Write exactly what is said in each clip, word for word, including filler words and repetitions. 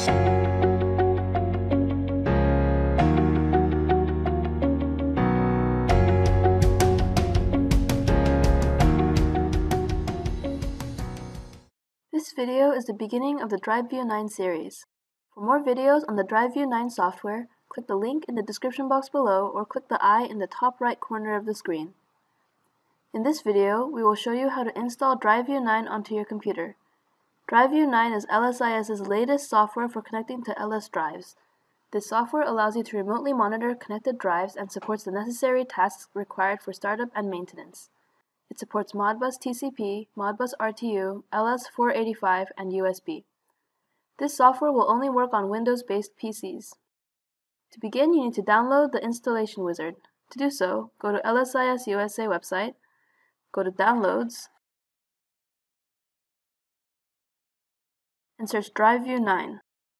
This video is the beginning of the DriveView nine series. For more videos on the DriveView nine software, click the link in the description box below or click the eye in the top right corner of the screen. In this video, we will show you how to install DriveView nine onto your computer. DriveView nine is L S I S's latest software for connecting to L S drives. This software allows you to remotely monitor connected drives and supports the necessary tasks required for startup and maintenance. It supports Modbus T C P, Modbus R T U, L S four eighty-five, and U S B. This software will only work on Windows-based P Cs. To begin, you need to download the installation wizard. To do so, go to L S I S U S A website, go to Downloads, and search DriveView nine.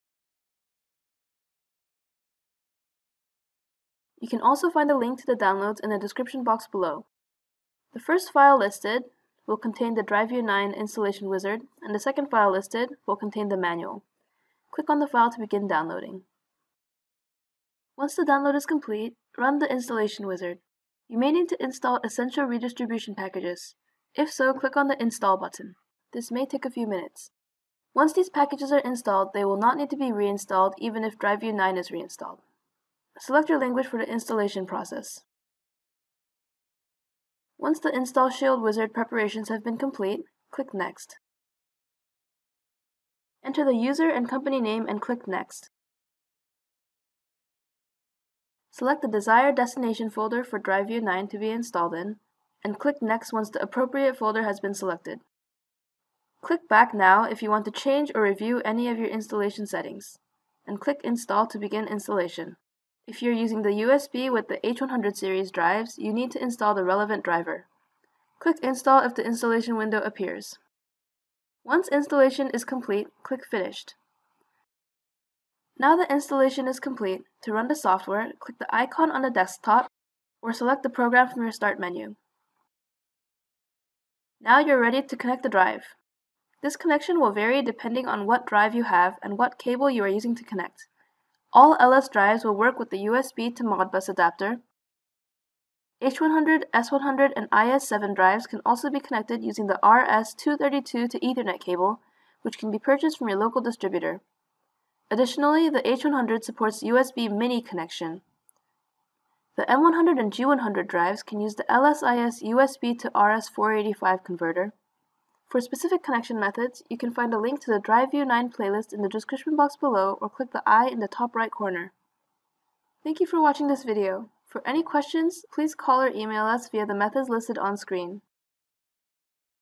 You can also find a link to the downloads in the description box below. The first file listed will contain the DriveView nine installation wizard, and the second file listed will contain the manual. Click on the file to begin downloading. Once the download is complete, run the installation wizard. You may need to install essential redistribution packages. If so, click on the Install button. This may take a few minutes. Once these packages are installed, they will not need to be reinstalled even if DriveView nine is reinstalled. Select your language for the installation process. Once the Install Shield wizard preparations have been complete, click Next. Enter the user and company name and click Next. Select the desired destination folder for DriveView nine to be installed in, and click Next once the appropriate folder has been selected. Click Back now if you want to change or review any of your installation settings, and click Install to begin installation. If you're using the U S B with the H one hundred series drives, you need to install the relevant driver. Click Install if the installation window appears. Once installation is complete, click Finished. Now the installation is complete, to run the software, click the icon on the desktop or select the program from your Start menu. Now you're ready to connect the drive. This connection will vary depending on what drive you have and what cable you are using to connect. All L S drives will work with the U S B to Modbus adapter. H one hundred, S one hundred, and I S seven drives can also be connected using the R S two thirty-two to Ethernet cable, which can be purchased from your local distributor. Additionally, the H one hundred supports U S B mini connection. The M one hundred and G one hundred drives can use the L S I S U S B to R S four eighty-five converter. For specific connection methods, you can find a link to the DriveView nine playlist in the description box below or click the eye in the top right corner. Thank you for watching this video. For any questions, please call or email us via the methods listed on screen.